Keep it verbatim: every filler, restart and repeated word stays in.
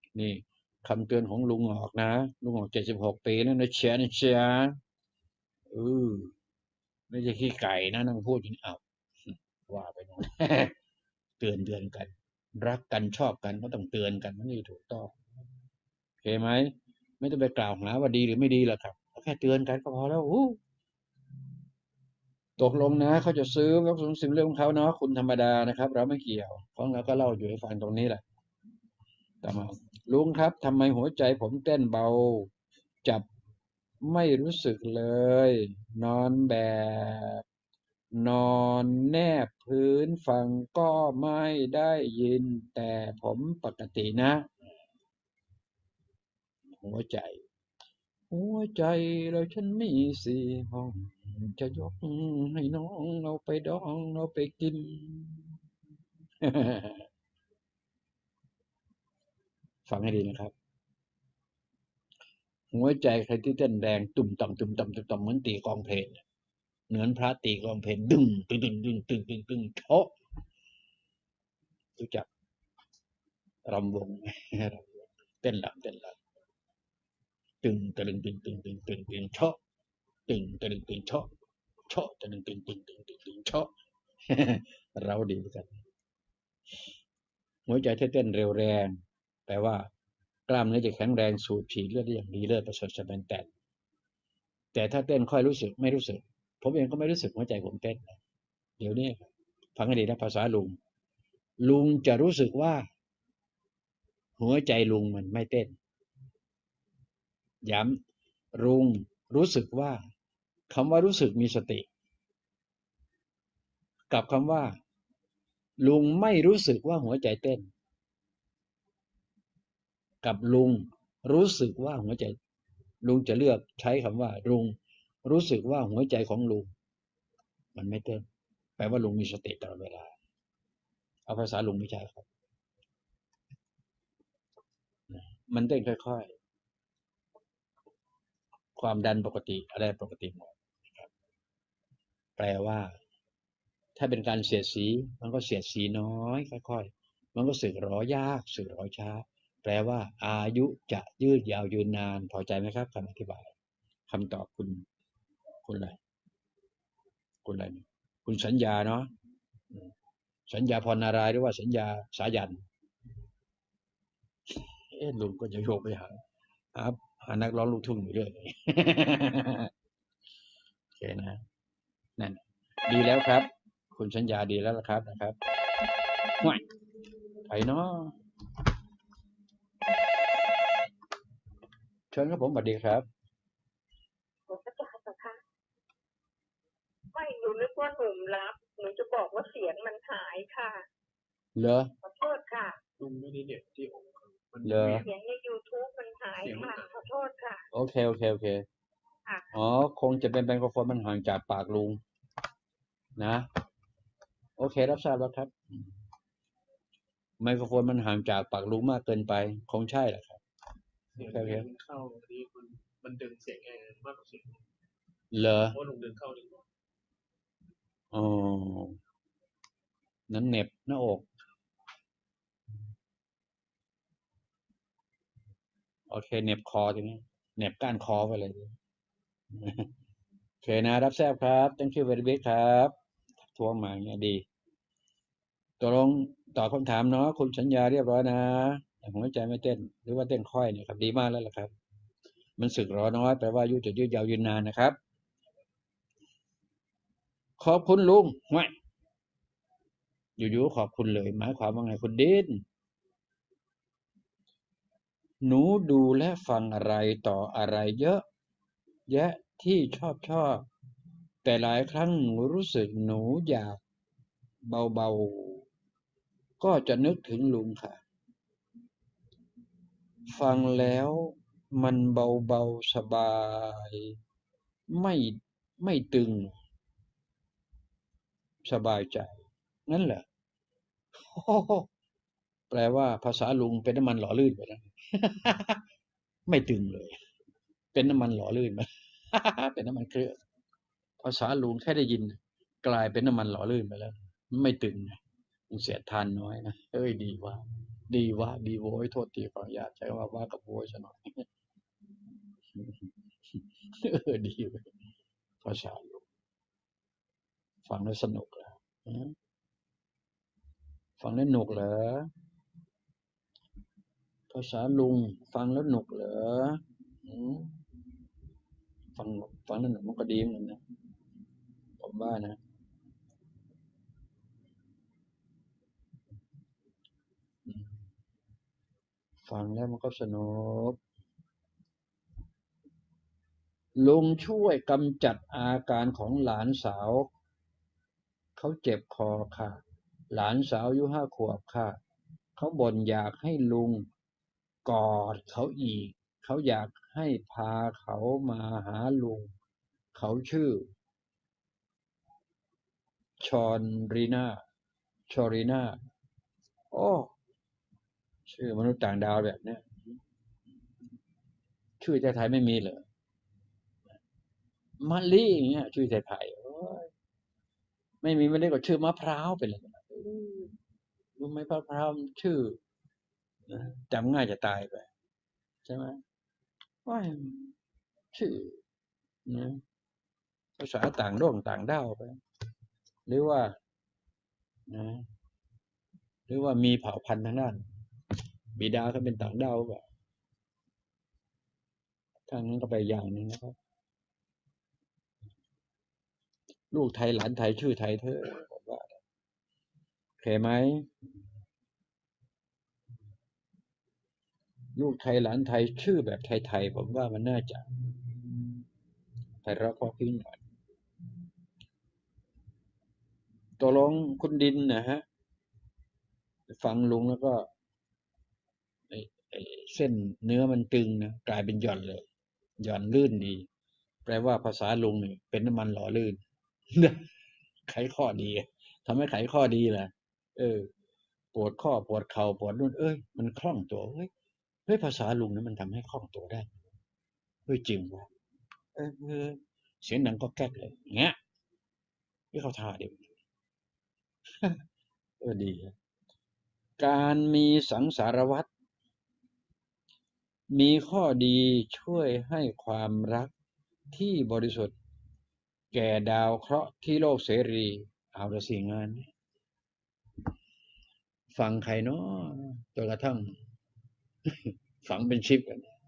นี่คำเตือนของลุงออกนะลุงออกเจ็ดสิบหกปีแล้วนะเชียนะเชียเออไม่ใช่ขี้ไก่นะนั่งพูดอย่างนี้อ้าวว่าไปน้อง เตือนเตือนกันรักกันชอบกันก็ต้องเตือนกันมันนี่ถูกต้องโอเคไหมไม่ต้องไปกล่าวหาว่าดีหรือไม่ดีหรอกครับแค่เตือนกันก็พอแล้วอู้ตกลงนะเขาจะซื้อแล้วซื้อเรื่องของเขาเนาะคุณธรรมดานะครับเราไม่เกี่ยวเพราะเราก็เล่าอยู่ให้ฟังตรงนี้แหละต่อมาลุงครับทำไมหัวใจผมเต้นเบาจับไม่รู้สึกเลยนอนแบบนอนแนบพื้นฟังก็ไม่ได้ยินแต่ผมปกตินะหัวใจหัวใจเราฉันมีสี่ห้องจะยกให้น้องเอาไปดองเอาไปกิน ฟังให้ดีนะครับหัวใจใครที่เต้นแรงตุ่มต่ำตุ่มต่ำตุ่มต่ำเหมือนตีกลองเพลงเหมือนพระตีกลองเพลงดึงตึงตึงตึงตึงตึงตึงโชะรู้จักรำวงเต้นลำเต้นลำตึงตึงตึงตึงตึงตึงตึงโชะตึงตึงตึงโชะโชะตึงตึงตึงตึงตึงตึงโชะเราดีเหมือนกันหัวใจที่เต้นเร็วแรงแปลว่ากล้ามเนื้อจะแข็งแรงสูบฉีดเลือดได้อย่างดีเลิศประเสริฐสมบูรณ์แต่แต่ถ้าเต้นค่อยรู้สึกไม่รู้สึกผมเองก็ไม่รู้สึกหัวใจผมเต้นเดี๋ยวนี้ฟังให้ดีนะภาษาลุงลุงจะรู้สึกว่าหัวใจลุงมันไม่เต้นย้ำลุงรู้สึกว่าคำว่ารู้สึกมีสติกับคำว่าลุงไม่รู้สึกว่าหัวใจเต้นกับลุงรู้สึกว่าหัวใจลุงจะเลือกใช้คำว่าลุงรู้สึกว่าหัวใจของลุงมันไม่เต้นแปลว่าลุงมีสติตลอดเวลาเอาภาษาลุงไม่ใช่ครับมันเต้นค่อยๆความดันปกติอะไรปกติหมดแปลว่า ถ้าเป็นการเสียดสีมันก็เสียดสีน้อยค่อยๆมันก็สึกหรอยากสึกหรอช้าแปลว่าอายุจะยืดยาวยืนนานพอใจไหมครับคำอธิบายคำตอบคุณคุณอะไรคุณอะไรคุณสัญญาเนาะสัญญาพรนารายณ์หรือว่าสัญญาสายันเอ๊ะลุงก็จะโยกไปหาหาหานักร้องลูกทุ่งอยู่เรื่อยโอเคนะนั่นดีแล้วครับคุณสัญญาดีแล้วละครับนะครับห่วยไปเนาะเชิญครับผมสวัสดีครับผมก็จะค่ะไม่หนูนึกว่าหนุ่มรับหนูจะบอกว่าเสียงมันหายค่ะเหรอขอโทษค่ะลุงไม่ได้เน็ตที่องค์เหรอเสียงใน ยูทูบ มันหายค่ะขอโทษค่ะโอเคโอเคโอเคค่ะอ๋อคงจะเป็นไมโครโฟนมันห่างจากปากลุงนะโอเครับทราบแล้วครับไมโครโฟนมันห่างจากปากลุงมากเกินไปคงใช่แหละครับเสียงโอเคมันเข้าดีมันมันดึงเสียงแอร์มากกว่าเสียงเหรอเพราะลุงดึงเข้าดีกว่าอ๋อนั้นเหน็บหน้าอกโอเคเหน็บคอทีนี้เหน็บก้านคอไปเลยโอเคนะรับทราบครับ thank you very much ครับทวงมาอย่างเงี้ยดีตกลงตอบคำถามเนาะคุณสัญญาเรียบร้อยนะแต่หัวใจไม่เต้นหรือว่าเต้นค่อยเนี่ยครับดีมากแล้วล่ะครับมันสึกหรอน้อยแปลว่าอายุจะยืดยาวยืนนานนะครับขอบคุณลุงไม่อยู่ๆขอบคุณเลยหมายความว่าไงคุณดินหนูดูและฟังอะไรต่ออะไรเยอะแยะที่ชอบชอบแต่หลายครั้งหนูรู้สึกหนูอยากเบาๆก็จะนึกถึงลุงค่ะฟังแล้วมันเบาๆสบายไม่ไม่ตึงสบายใจนั่นแหละโอ้โหแปลว่าภาษาลุงเป็นน้ำมันหล่อลื่นไปแล้วไม่ตึงเลยเป็นน้ำมันหล่อลื่นไปเป็นน้ำมันเครื่องภาษาลุงแค่ได้ยินกลายเป็นน้ำมันหล่อลื่นไปแล้วไม่ตึงนะเสียทานน้อยนะเอ้ยดีว่าดีวะดีโว้ยโทษทีขออนุญาตใช้ว่าว่ากับโว้ยซะหน่อยเออดีเว้ยภาษาลุงฟังแล้วสนุกเหรอฮะฟังแล้วหนุกเหรอภาษาลุงฟังแล้วหนุกเหรออืมฟังฟังแล้วหนุกมันก็ดีเหมือนกันนะผมว่านะอืมฟังแล้วมันก็สนุกลุงช่วยกำจัดอาการของหลานสาวเขาเจ็บคอค่ะหลานสาวอายุห้าขวบค่ะเขาบ่นอยากให้ลุงกอดเขาอีกเขาอยากให้พาเขามาหาลุงเขาชื่อชอนรีนาชอรีนาโอ้ชื่อมนุษย์ต่างดาวแบบเนี้ยชื่อไทยๆไม่มีเหรอมะลิอย่างเงี้ยชื่อไทยๆโอ้ยไม่มีมะลิก็ชื่อมะพร้าวไปเลยรู้ไหมมะพร้าวชื่อนะจำง่ายจะตายไปใช่ไหมว่าชื่อนะภาษาต่างโลกต่างดาวไปหรือว่านะหรือว่ามีเผ่าพันธุ์ทางด้านบิดาเขาเป็นต่างดาวแบบถ้างั้นก็ไปอย่างหนึ่งนะครับลูกไทยหลานไทยชื่อไทยเธอผมว่าโอเคไหมลูกไทยหลานไทยชื่อแบบไทยๆผมว่ามันน่าจะไพเราะเพราะพริ้งหน่อยตกลงคุณดินนะฮะฟังลุงแล้วก็ไอ้ไอ้เส้นเนื้อมันตึงนะกลายเป็นหย่อนเลยหย่อนลื่นดีแปลว่าภาษาลุงนี่เป็นน้ำมันหล่อลื่นไขข้อดีทำให้ไขข้อดีแหละเออปวดข้อปวดเข่าปวดนู่นเอ้ยมันคล่องตัวเฮ้ยเฮ้ยภาษาลุงนี่มันทำให้คล่องตัวได้เฮ้ยจริงวะเออเออเสียงดังก็แก๊กเลยเงี้ยไม่เข้าท่าเดียวเออดีการมีสังสารวัตรมีข้อดีช่วยให้ความรักที่บริสุทธิ์แก่ดาวเคราะห์ที่โลกเสรีเอาละสิงานฟังใครเนาะจนกระทั่งฝังเป็นชิปกัน